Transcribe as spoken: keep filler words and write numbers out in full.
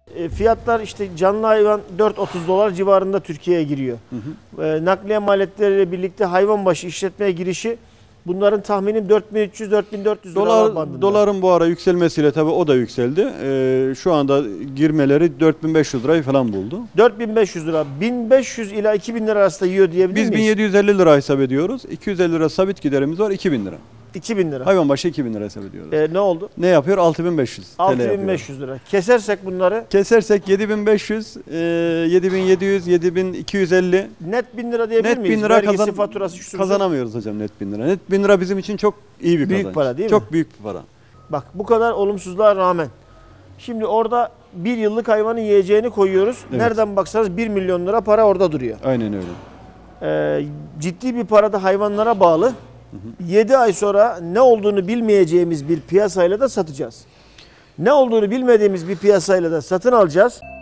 E, fiyatlar işte canlı hayvan dört otuz dolar civarında Türkiye'ye giriyor. Hı hı. E, nakliye maliyetleriyle birlikte hayvan başı işletmeye girişi bunların tahminim dört bin üç yüz dört bin dört yüz liralar bandında. Doların bu ara yükselmesiyle tabii o da yükseldi. Ee, şu anda girmeleri dört bin beş yüz lirayı falan buldu. dört bin beş yüz lira. bin beş yüz ila iki bin lira arasında yiyor diyebilir Biz miyiz? bin yedi yüz elli lira hesap ediyoruz. iki yüz elli lira sabit giderimiz var, iki bin lira. iki bin lira. Hayvan başı iki bin lira hesap ediyoruz. E, ne oldu? Ne yapıyor? altı bin beş yüz T L altı bin yapıyor. beş yüz lira. Kesersek bunları Kesersek yedi bin beş yüz, e, yedi bin yedi yüz, yedi bin iki yüz elli. net bin lira diyebilir Net miyiz? bin lira Vergisi, kazan, faturası, şusu, kazanamıyoruz hocam net bin lira. Net bin lira bizim için çok iyi bir Büyük kazanç. para değil mi? Çok büyük bir para. Bak bu kadar olumsuzluğa rağmen. Şimdi orada bir yıllık hayvanın yiyeceğini koyuyoruz. Evet. Nereden baksanız bir milyon lira para orada duruyor. Aynen öyle. Ee, ciddi bir para da hayvanlara bağlı. Hı hı. yedi ay sonra ne olduğunu bilmeyeceğimiz bir piyasayla da satacağız. Ne olduğunu bilmediğimiz bir piyasayla da satın alacağız.